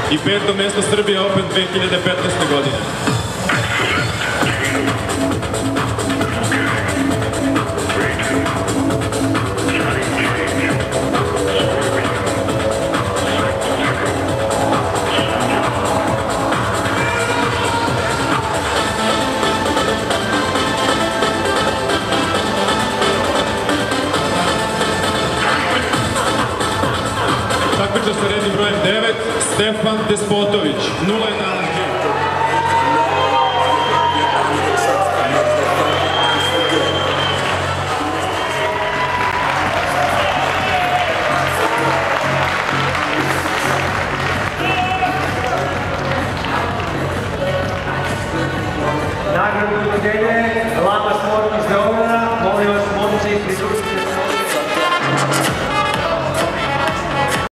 i 5. mesto Srbija Open 2015. godine. Takmičar sa rednim brojem 9, Stefan Despotović, 0:11.